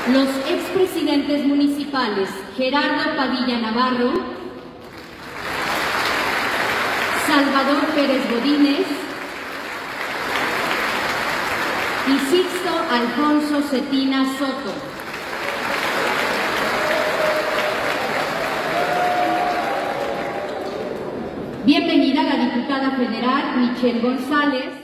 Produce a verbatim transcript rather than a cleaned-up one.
Los expresidentes municipales Gerardo Padilla Navarro, Salvador Pérez Godínez y Sixto Alfonso Cetina Soto. Bienvenida la diputada federal Michelle González.